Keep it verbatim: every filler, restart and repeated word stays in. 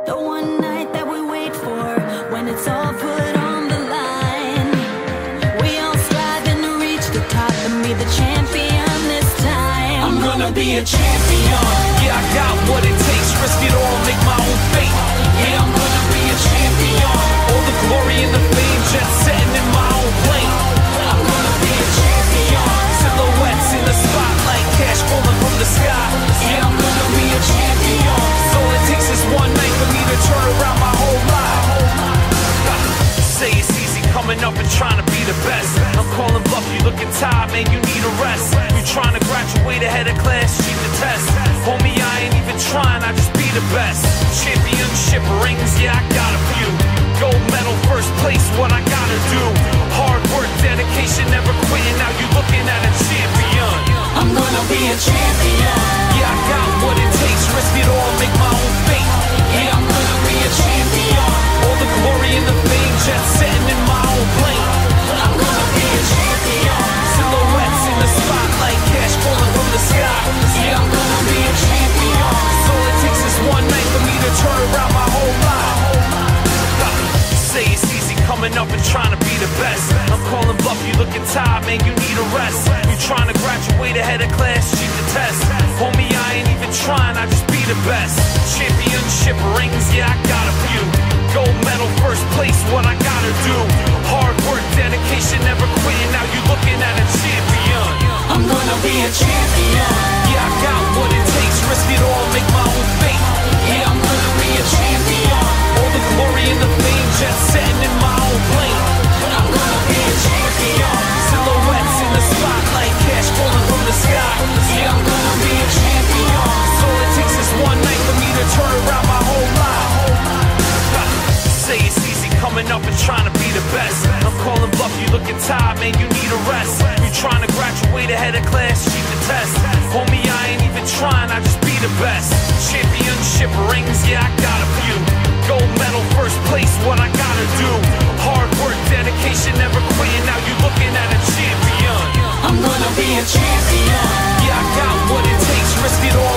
The one night that we wait for, when it's all put on the line. We all striving to reach the top and be the champion this time. I'm gonna be a champion. Yeah, I got what it takes, risk it all, make my own fate. Yeah, I'm gonna be a champion. All the glory and the fame, jet setting in my own plane. I'm gonna be a champion. Silhouettes in the spotlight, cash falling from the sky. Yeah, I'm gonna be a champion. So all it takes is one night for me to turn around my whole life. Say it's easy coming up and trying to be the best. I'm calling bluff, you looking tired, man, you need a rest. You trying to graduate ahead of class, cheat the test. Homie, I ain't even trying, I just be the best. Championship rings, yeah, I got a few. Gold medal, first place, what I gotta do. Hard work, dedication, never quitting, now you looking at a champion. I'm gonna be a champion. Yeah, I got what it takes, risk it all, make my own fate. Yeah, I'm gonna be a champion. All the glory and the fame, jet setting in my own plane. I'm gonna be a champion. Silhouettes in the spotlight, cash falling from the sky. Yeah, I'm gonna be a champion. So all it takes is one night for me to turn around my whole life. Say it's easy coming up and trying to be the best. I'm calling bluff, you looking tired, man, you need a rest. You trying to graduate ahead of class, cheat the test. Homie, I ain't even trying, I just be the best. Championship rings, yeah, I got a few. Gold medal, first place, what I gotta do. Hard work, dedication, never quitting, now you looking at a champion. I'm gonna be a champion. Yeah, I got what it takes, risk it all, make my own fate. Yeah, I'm gonna be a champion. All the glory and the fame, jet setting in my own plane. I'm gonna be a champion. Silhouettes in the spotlight, cash falling from the sky. Yeah, I'm gonna be a champion. So all it takes is one night for me to turn around my whole life. Say it's easy coming up and trying to be the best. I'm calling bluff, you looking tired, man, you need a rest. You trying to graduate ahead of class, cheat the test. Homie, I ain't even trying, I just be the best. Championship rings, yeah, I got a few. Gold medal, first place, what I gotta do. Hard work, dedication, never quitting, now you looking at a champion. I'm gonna be a champion. Yeah, I got what it takes, risk it all.